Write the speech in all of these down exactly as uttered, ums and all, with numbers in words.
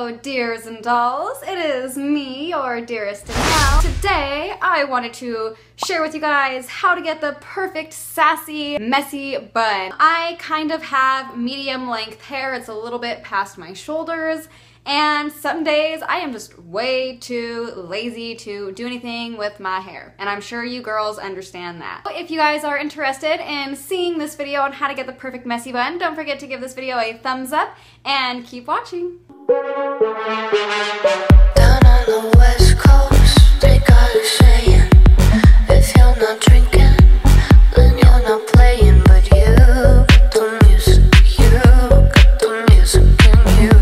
Hello dears and dolls, it is me, your dearest and now. Today I wanted to share with you guys how to get the perfect sassy messy bun. I kind of have medium length hair, it's a little bit past my shoulders, and some days I am just way too lazy to do anything with my hair. And I'm sure you girls understand that. If you guys are interested in seeing this video on how to get the perfect messy bun, don't forget to give this video a thumbs up and keep watching. Down on the west coast, they got it saying, if you're not drinking, then you're not playing. But you got the music, you got the music in you.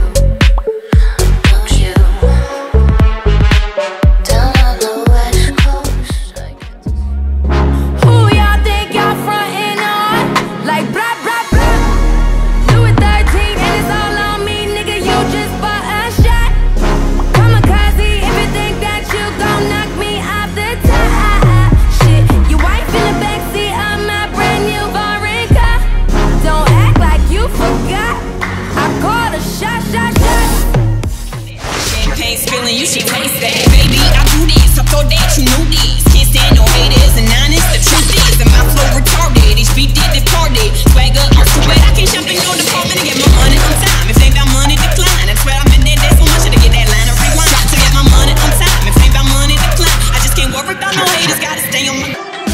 You should taste that, baby. I do this, I thought that you knew this. Can't stand no haters, and honest, the truth is, and my flow retarded. Each beat did departed. Swagger, I'm stupid. I can't jump in no department and get my money on time. If ain't about money, decline. I swear I've been there, there's so much to get that line of rewind. To get my money on time. If ain't about money, decline. I just can't worry about no haters. Gotta stay on my.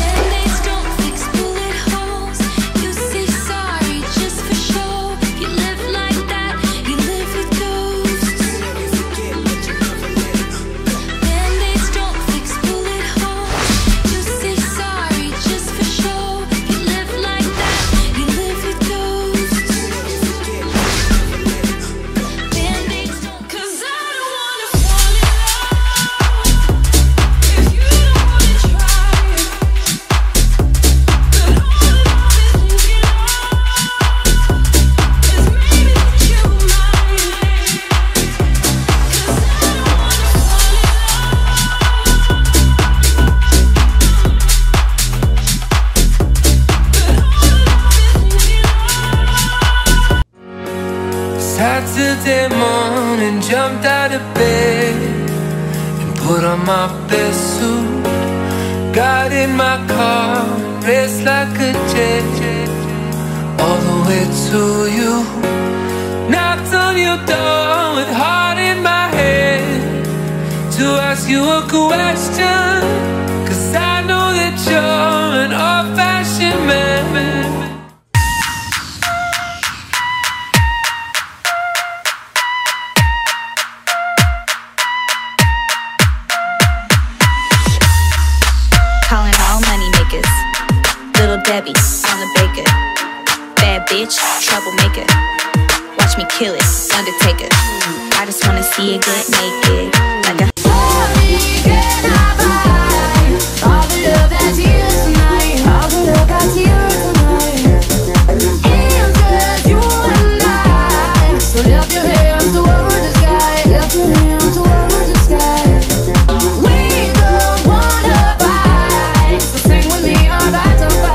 Saturday morning, jumped out of bed and put on my best suit. Got in my car and raced like a jet all the way to you. Knocked on your door with heart in my head to ask you a question, 'cause I know that you're an old-fashioned man. Debbie, I'm the baker. Bad bitch, troublemaker. Watch me kill it, Undertaker. I just wanna see it get naked. Like a all the love that's here tonight. All the love that's here tonight. It's just you and I. So lift your hands toward the sky. Lift your hands toward the sky. We don't wanna fight. So sing with me, I'm about to fight.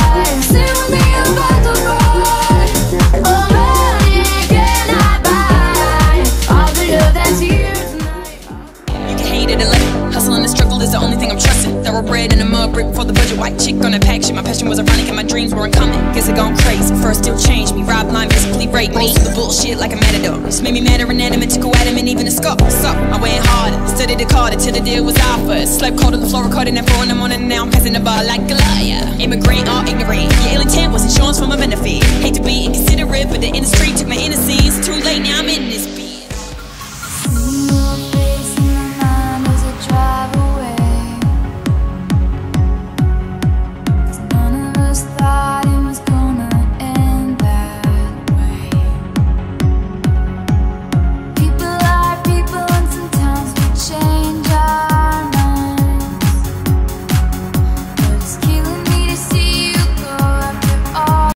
Bread in a mud brick before the budget, white chick on a pack shit. My passion was ironic and my dreams weren't coming. Guess it gone crazy. First still changed me, robbed mine, physically raped me. Most of the bullshit like a matador. Just made me madder, inanimate, took a adamant, even a scuff. So I went harder, studied the card till the deal was offered. Slept cold on the floor, recording at four in the morning. Now I'm passing the bar like a liar. Immigrant or ignorant, your ill intent was insurance from a benefit.